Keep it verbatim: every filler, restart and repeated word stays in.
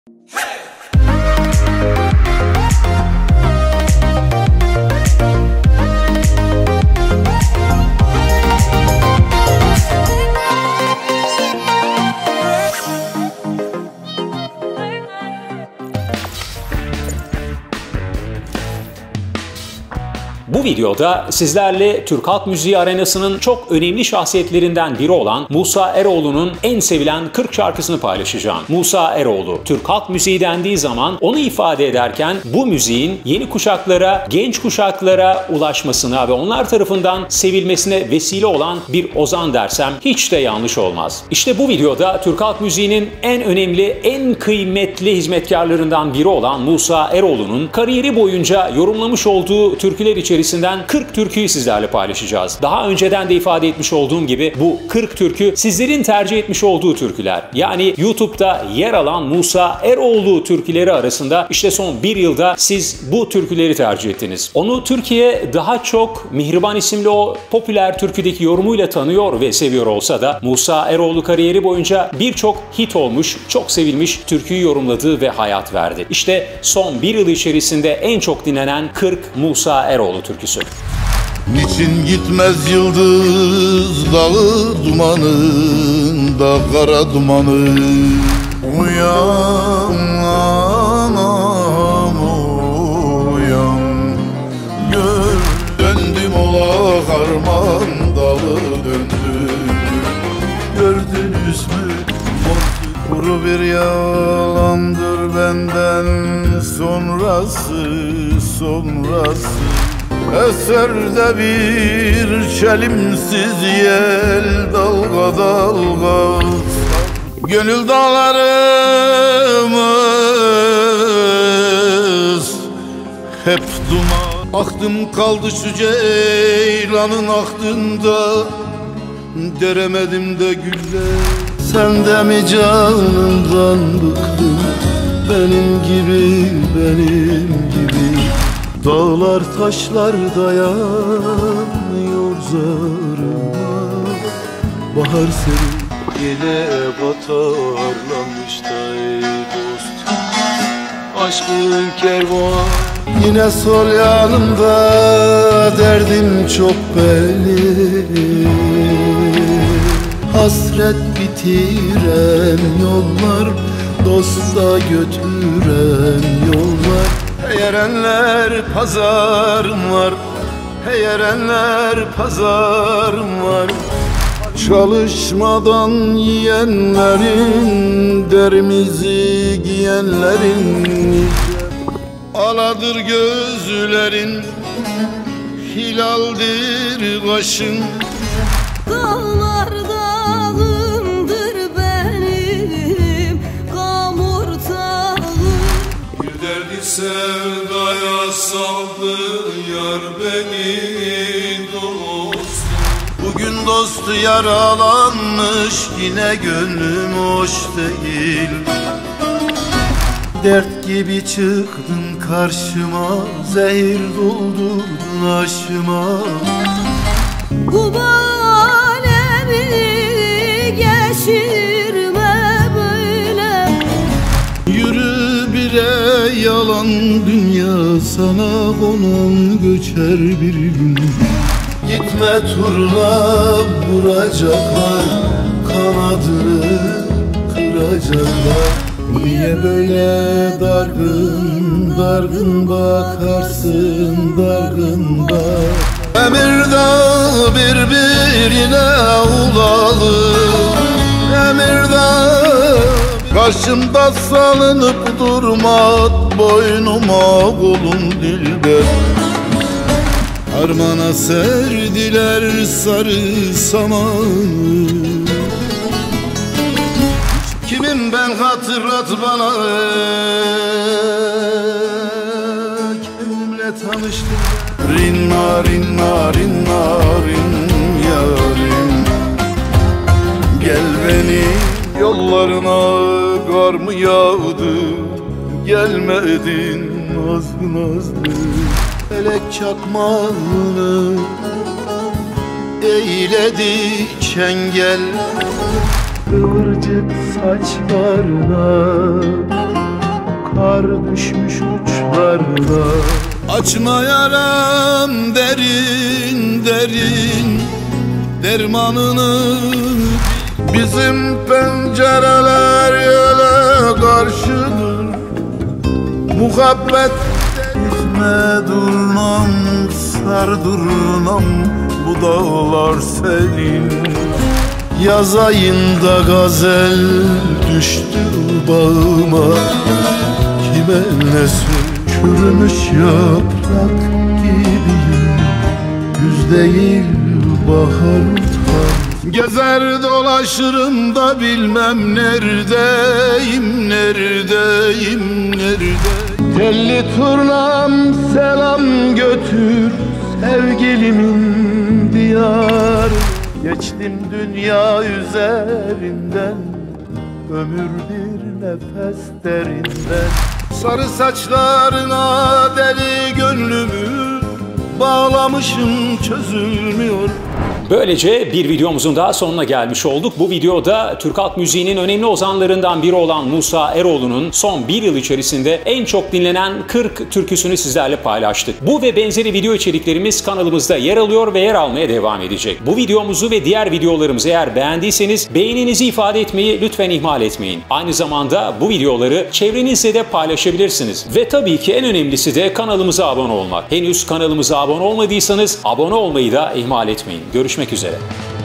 Bu videoda sizlerle Türk halk müziği arenasının çok önemli şahsiyetlerinden biri olan Musa Eroğlu'nun en sevilen kırk şarkısını paylaşacağım. Musa Eroğlu, Türk halk müziği dendiği zaman onu ifade ederken bu müziğin yeni kuşaklara, genç kuşaklara ulaşmasına ve onlar tarafından sevilmesine vesile olan bir ozan dersem hiç de yanlış olmaz. İşte bu videoda Türk halk müziğinin en önemli, en kıymetli hizmetkarlarından biri olan Musa Eroğlu'nun kariyeri boyunca yorumlamış olduğu türküler içerisinde kırk türküyü sizlerle paylaşacağız. Daha önceden de ifade etmiş olduğum gibi bu kırk türkü sizlerin tercih etmiş olduğu türküler. Yani YouTube'da yer alan Musa Eroğlu türküleri arasında işte son bir yılda siz bu türküleri tercih ettiniz. Onu Türkiye daha çok Mihriban isimli o popüler türküdeki yorumuyla tanıyor ve seviyor olsa da Musa Eroğlu kariyeri boyunca birçok hit olmuş, çok sevilmiş türküyü yorumladı ve hayat verdi. İşte son bir yıl içerisinde en çok dinlenen kırk Musa Eroğlu türküsü. Niçin gitmez yıldız dağı dumanında kara dumanı? Uyan anam uyan, gör döndüm ola harman dağı döndüm. Gördünüz mü kuru bir yalandır benden sonrası sonrası. Eserde bir çelimsiz yel dalga dalga, gönül dağlarımız hep duman. Aktım kaldı şu ceylanın aktında, deremedim de güller. Sen de mi canımdan bıktın, benim gibi benim gibi? Dağlar taşlar dayanıyor zarıma, bahar senin yine batarlanmış da ey dost. Aşkın kervan yine sol yanımda, derdim çok belli. Hasret bitiren yollar, dosta götüren yollar. Heyerenler pazarım var, heyerenler pazarım var. Çalışmadan yiyenlerin, derimizi giyenlerin, aladır gözlerin, hilaldir kaşın. Dağlar dağımdır benim, kamurtağım. Bir derdi sevdaya saldı yar beni dost. Bugün dostu yaralanmış, yine gönlüm hoş değil. Dert gibi çıktın karşıma, zehir doldurdun aşıma. Bu alemi geçirme böyle. Yürü bire yalan dünya, sana konan göçer bir gün. Gitme turna vuracaklar, kanadını kıracaklar. Niye böyle dargın dargın bakarsın, dargın bak. Emirdağ birbirine ulalı, Emirdağ karşımda salınıp durma, boynuma kolum dilber. Harmana serdiler sarı samanı. Kimim ben hatırlat bana, kimle tanıştım? Rinna rinna rinna rin yarim, gel beni yollarına, kar mı yağdı gelmedin nazlı nazlı. Felek çakmağını eyledi çengel, kıvırcık saçlarına düşmüş uçlarda. Açma yaram derin derin, dermanını bizim pencereler yele karşıdır. Muhabbet etme durnam, sar durnam, bu dağlar senin. Yaz ayında gazel düştü bağıma, kime ne çürümüş yaprak gibiyim. Güz değil bahar utan. Gezer dolaşırım da bilmem neredeyim, neredeyim, nerede. Telli turnam selam götür sevgilimin diyarı. Geçtim dünya üzerinden, ömür bir nefes derinden. Sarı saçlarına deli gönlümü bağlamışım, çözülmüyor. Böylece bir videomuzun daha sonuna gelmiş olduk. Bu videoda Türk halk müziğinin önemli ozanlarından biri olan Musa Eroğlu'nun son bir yıl içerisinde en çok dinlenen kırk türküsünü sizlerle paylaştık. Bu ve benzeri video içeriklerimiz kanalımızda yer alıyor ve yer almaya devam edecek. Bu videomuzu ve diğer videolarımızı eğer beğendiyseniz beğeninizi ifade etmeyi lütfen ihmal etmeyin. Aynı zamanda bu videoları çevrenizle de paylaşabilirsiniz. Ve tabii ki en önemlisi de kanalımıza abone olmak. Henüz kanalımıza abone olmadıysanız abone olmayı da ihmal etmeyin. Görüşmek üzere.